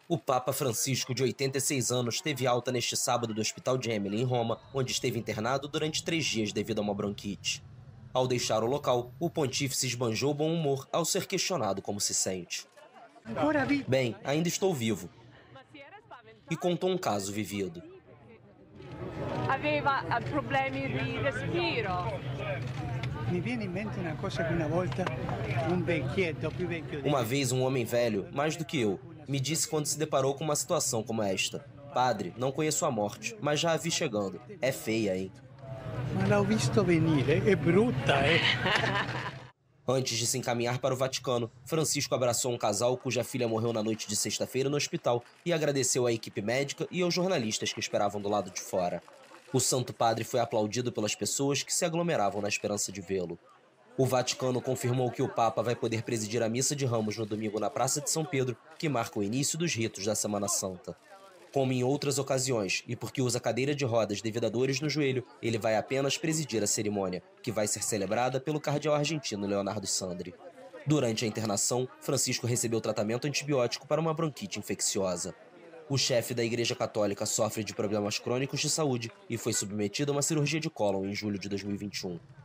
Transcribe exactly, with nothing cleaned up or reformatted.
O Papa Francisco, de oitenta e seis anos, teve alta neste sábado do Hospital Gemelli, em Roma, onde esteve internado durante três dias devido a uma bronquite. Ao deixar o local, o pontífice esbanjou bom humor ao ser questionado como se sente. Bem, ainda estou vivo. E contou um caso vivido. Aveva problemi di respiro. Mi viene in mente una cosa que uma volta um vecchietto più vecchio. Uma vez um homem velho, mais do que eu, me disse quando se deparou com uma situação como esta: Padre, não conheço a morte, mas já a vi chegando. É feia, hein? Ma l'ho visto venire, é brutta, é. Antes de se encaminhar para o Vaticano, Francisco abraçou um casal cuja filha morreu na noite de sexta-feira no hospital e agradeceu à equipe médica e aos jornalistas que esperavam do lado de fora. O Santo Padre foi aplaudido pelas pessoas que se aglomeravam na esperança de vê-lo. O Vaticano confirmou que o Papa vai poder presidir a missa de Ramos no domingo na Praça de São Pedro, que marca o início dos ritos da Semana Santa. Como em outras ocasiões, e porque usa cadeira de rodas devido a dores no joelho, ele vai apenas presidir a cerimônia, que vai ser celebrada pelo cardeal argentino Leonardo Sandri. Durante a internação, Francisco recebeu tratamento antibiótico para uma bronquite infecciosa. O chefe da Igreja Católica sofre de problemas crônicos de saúde e foi submetido a uma cirurgia de cólon em julho de dois mil e vinte e um.